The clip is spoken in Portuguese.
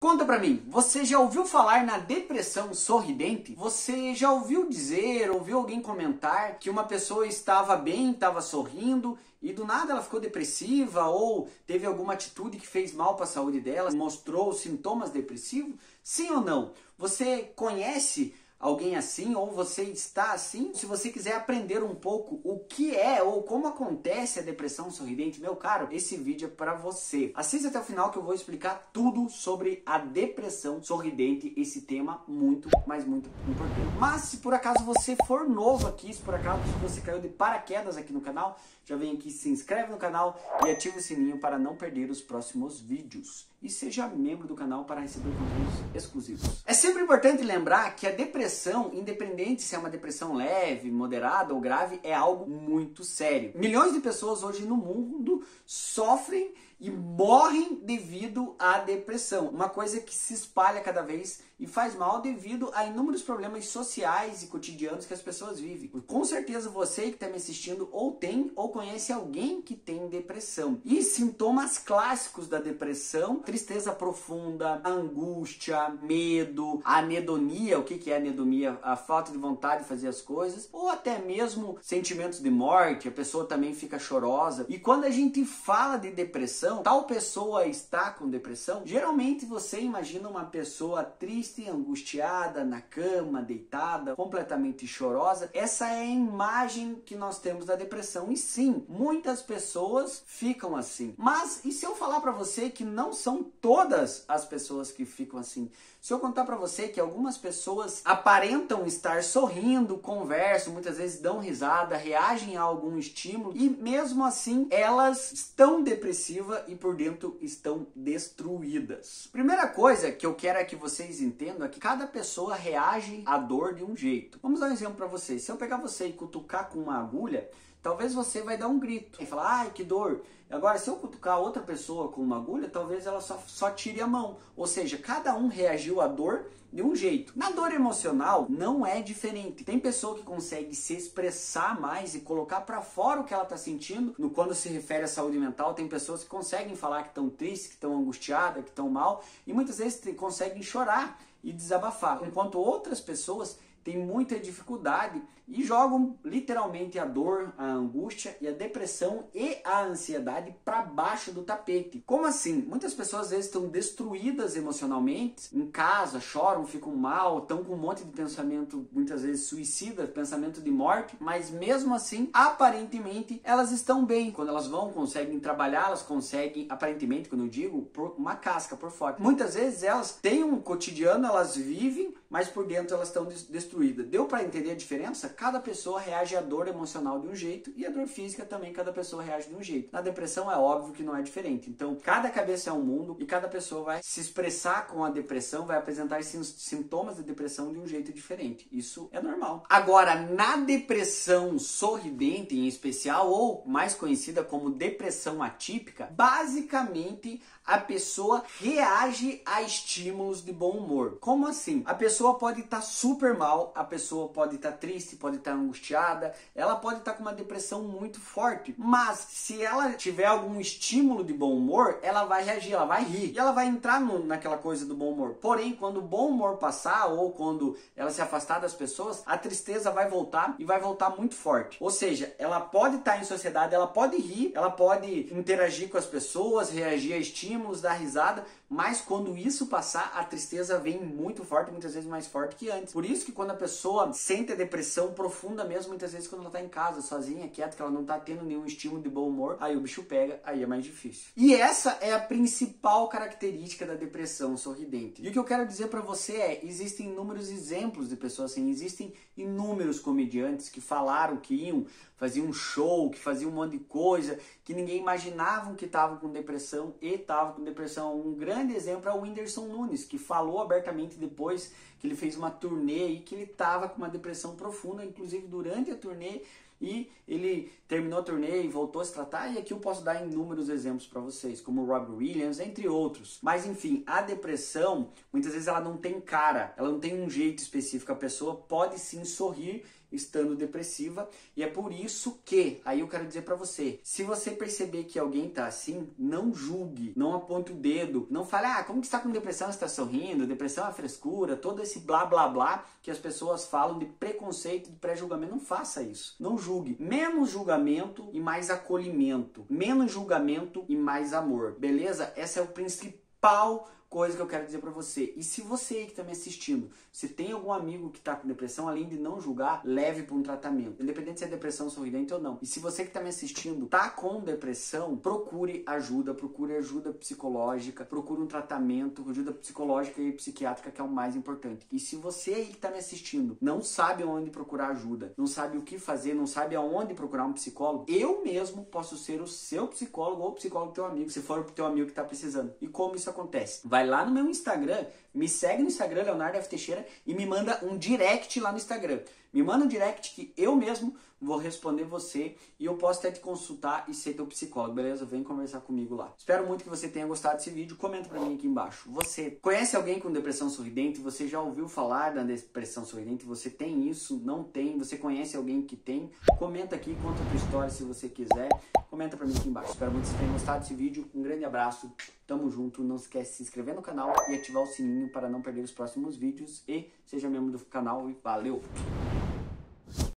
Conta pra mim, você já ouviu falar na depressão sorridente? Você já ouviu dizer, ouviu alguém comentar que uma pessoa estava bem, estava sorrindo e do nada ela ficou depressiva ou teve alguma atitude que fez mal para a saúde dela, mostrou sintomas depressivos? Sim ou não? Você conhece alguém assim ou você está assim? Se você quiser aprender um pouco o que é ou como acontece a depressão sorridente, meu caro, esse vídeo é para você. Assista até o final que eu vou explicar tudo sobre a depressão sorridente, esse tema muito, mas muito importante. Mas se por acaso você for novo aqui, se por acaso você caiu de paraquedas aqui no canal, já vem aqui, se inscreve no canal e ativa o sininho para não perder os próximos vídeos. E seja membro do canal para receber conteúdos exclusivos. É sempre importante lembrar que a depressão, independente se é uma depressão leve, moderada ou grave, é algo muito sério. Milhões de pessoas hoje no mundo sofrem e morrem devido à depressão. Uma coisa que se espalha cada vez e faz mal devido a inúmeros problemas sociais e cotidianos que as pessoas vivem. Com certeza você que está me assistindo ou tem ou conhece alguém que tem depressão. E sintomas clássicos da depressão: tristeza profunda, angústia, medo, anedonia. O que é anedonia? A falta de vontade de fazer as coisas, ou até mesmo sentimentos de morte. A pessoa também fica chorosa. E quando a gente fala de depressão, tal pessoa está com depressão, geralmente você imagina uma pessoa triste, angustiada, na cama, deitada, completamente chorosa. Essa é a imagem que nós temos da depressão. E sim, muitas pessoas ficam assim. Mas e se eu falar para você que não são todas as pessoas que ficam assim? Se eu contar para você que algumas pessoas aparentam estar sorrindo, conversam, muitas vezes dão risada, reagem a algum estímulo e mesmo assim elas estão depressivas e por dentro estão destruídas. Primeira coisa que eu quero é que vocês entendam é que cada pessoa reage à dor de um jeito. Vamos dar um exemplo para vocês. Se eu pegar você e cutucar com uma agulha, talvez você vai dar um grito e falar, ai, que dor. Agora, se eu cutucar outra pessoa com uma agulha, talvez ela só tire a mão. Ou seja, cada um reagiu à dor de um jeito. Na dor emocional, não é diferente. Tem pessoa que consegue se expressar mais e colocar para fora o que ela está sentindo. Quando se refere à saúde mental, tem pessoas que conseguem falar que estão tristes, que estão angustiadas, que estão mal. E muitas vezes conseguem chorar e desabafar. Enquanto outras pessoas têm muita dificuldade e jogam literalmente a dor, a angústia e a depressão e a ansiedade para baixo do tapete. Como assim? Muitas pessoas às vezes estão destruídas emocionalmente, em casa, choram, ficam mal, estão com um monte de pensamento, muitas vezes suicida, pensamento de morte, mas mesmo assim, aparentemente, elas estão bem. Quando elas vão, conseguem trabalhar, elas conseguem, aparentemente, quando eu digo, por uma casca por fora. Muitas vezes elas têm um cotidiano, elas vivem, mas por dentro elas estão destruídas. Deu para entender a diferença? Cada pessoa reage à dor emocional de um jeito e a dor física também cada pessoa reage de um jeito. Na depressão é óbvio que não é diferente. Então, cada cabeça é um mundo e cada pessoa vai se expressar com a depressão, vai apresentar sintomas de depressão de um jeito diferente. Isso é normal. Agora, na depressão sorridente em especial, ou mais conhecida como depressão atípica, basicamente a pessoa reage a estímulos de bom humor. Como assim? A pessoa pode estar super mal, a pessoa pode estar triste, pode estar angustiada, ela pode estar com uma depressão muito forte, mas se ela tiver algum estímulo de bom humor, ela vai reagir, ela vai rir e ela vai entrar naquela coisa do bom humor. Porém, quando o bom humor passar ou quando ela se afastar das pessoas, a tristeza vai voltar e vai voltar muito forte. Ou seja, ela pode estar em sociedade, ela pode rir, ela pode interagir com as pessoas, reagir a estímulos, dar risada, mas quando isso passar, a tristeza vem muito forte, muitas vezes mais forte que antes. Por isso que quando a pessoa sente a depressão profunda mesmo, muitas vezes quando ela está em casa, sozinha, quieta, que ela não está tendo nenhum estímulo de bom humor, aí o bicho pega, aí é mais difícil. E essa é a principal característica da depressão sorridente. E o que eu quero dizer para você é, existem inúmeros exemplos de pessoas assim, existem inúmeros comediantes que falaram que faziam um show, que faziam um monte de coisa, que ninguém imaginava que estavam com depressão e estavam com depressão. Um grande exemplo é o Whindersson Nunes, que falou abertamente depois que ele fez uma turnê e que ele estava com uma depressão profunda, inclusive durante a turnê, e ele terminou a turnê e voltou a se tratar, e aqui eu posso dar inúmeros exemplos para vocês, como o Robbie Williams, entre outros. Mas enfim, a depressão, muitas vezes ela não tem cara, ela não tem um jeito específico, a pessoa pode sim sorrir estando depressiva, e é por isso que, aí eu quero dizer pra você, se você perceber que alguém tá assim, não julgue, não aponte o dedo, não fale, como que você tá com depressão, você tá sorrindo, depressão é frescura, todo esse blá blá blá que as pessoas falam de preconceito, de pré-julgamento, não faça isso, não julgue, menos julgamento e mais acolhimento, menos julgamento e mais amor, beleza? Essa é o principal coisa que eu quero dizer pra você. E se você aí que tá me assistindo, se tem algum amigo que tá com depressão, além de não julgar, leve para um tratamento, independente se é depressão sorridente ou não. E se você que tá me assistindo tá com depressão, procure ajuda psicológica, procure um tratamento, ajuda psicológica e psiquiátrica, que é o mais importante. E se você aí que tá me assistindo não sabe onde procurar ajuda, não sabe o que fazer, não sabe aonde procurar um psicólogo, eu mesmo posso ser o seu psicólogo ou o psicólogo do teu amigo, se for o teu amigo que tá precisando. E como isso acontece? Vai lá no meu Instagram, me segue no Instagram, Leonardo F. Teixeira, e me manda um direct lá no Instagram. Me manda um direct que eu mesmo vou responder você e eu posso até te consultar e ser teu psicólogo, beleza? Vem conversar comigo lá. Espero muito que você tenha gostado desse vídeo. Comenta pra mim aqui embaixo. Você conhece alguém com depressão sorridente? Você já ouviu falar da depressão sorridente? Você tem isso? Não tem? Você conhece alguém que tem? Comenta aqui, conta a tua história se você quiser. Comenta pra mim aqui embaixo. Espero muito que você tenha gostado desse vídeo. Um grande abraço. Tamo junto. Não esquece de se inscrever no canal e ativar o sininho para não perder os próximos vídeos. E seja membro do canal e valeu!